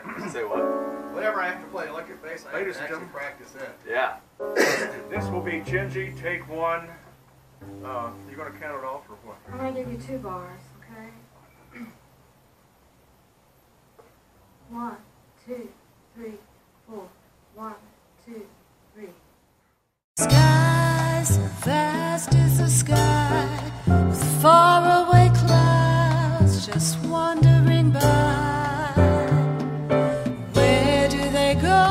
Say what? Whenever I have to play electric bass, I have to actually practice that. Yeah. This will be Jin-jee, take one. You're going to count it off or what? I'm going to give you 2 bars, okay? 1, 2, 3, 4. 1, 2, 3. Skies vast as the sky, with faraway clouds just wandering by. Where do they go?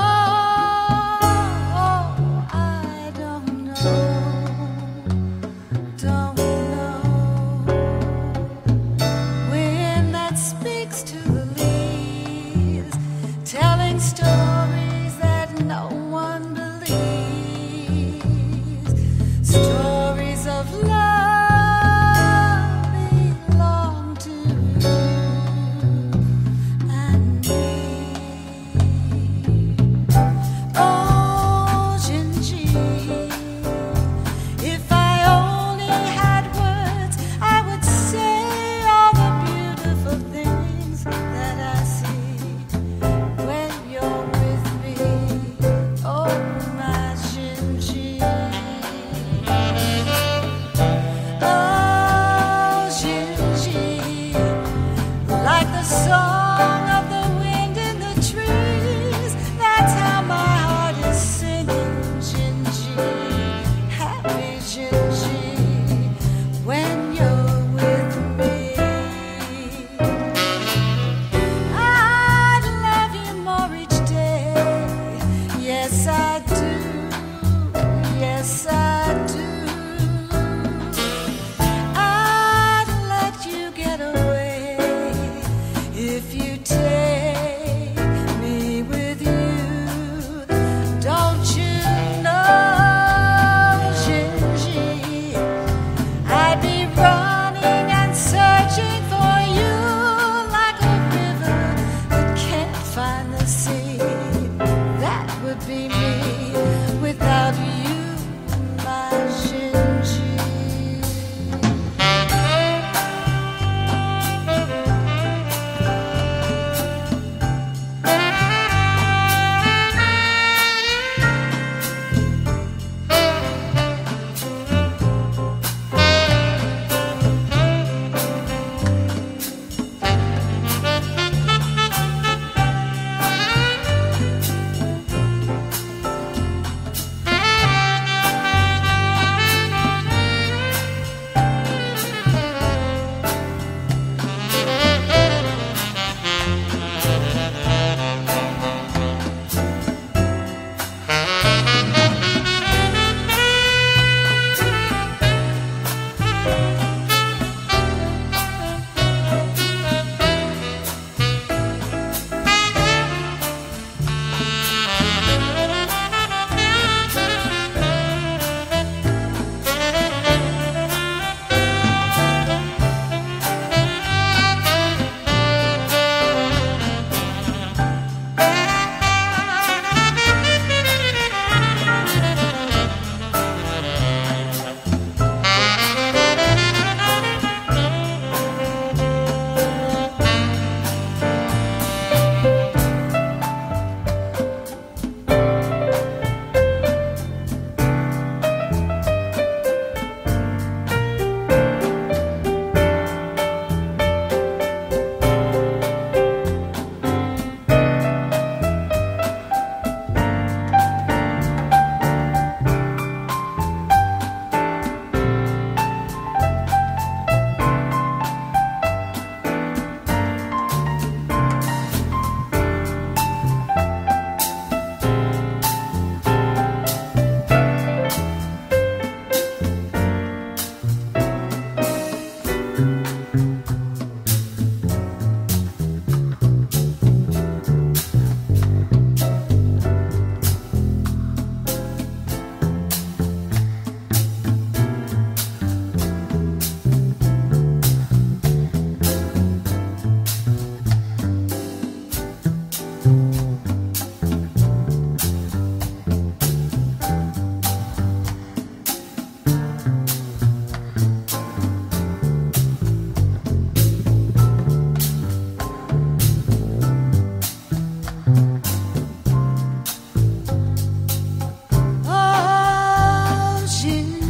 I don't know. Don't know. Wind that speaks to the leaves, telling stories that no one believes. Stories of love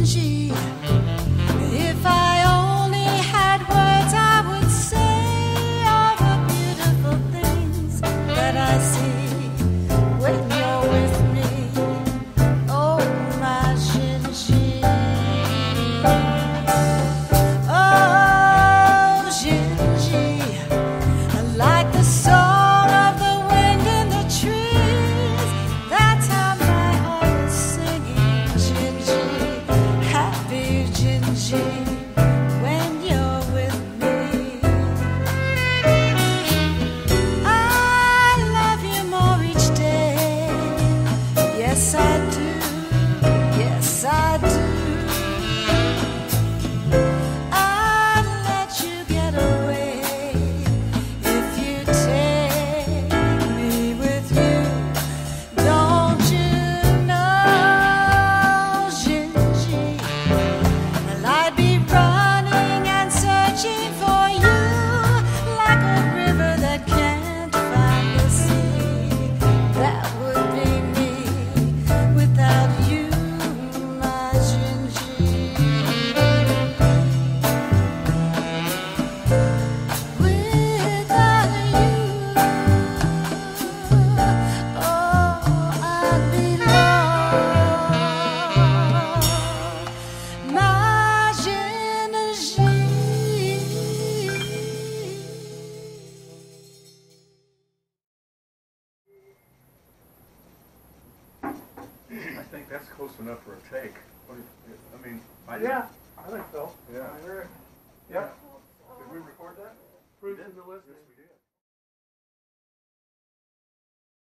Jin-jee. If I only had words, I would say all the beautiful things that I see when you're with me. Oh, my Jin-jee. Oh, Jin-jee. Like the song of the wind in the trees, that's how my heart is singing. Jin-jee, happy Jin-jee, when you're with me. I love you more each day. Yes, I do. Yes, I do. I'd let you get away if you take me with you. Don't you know, Jin-jee? Well, I'd be running and searching for you like a river that can't find the sea. That would be me without you, my Jin-jee. Without you, oh, I'd be lost, my Jin-jee. I think that's close enough for a take. What do you, I mean, Yeah, I think so. Yeah. I hear it. Yeah. Did we record that? Proof's in the list. Yes, we did.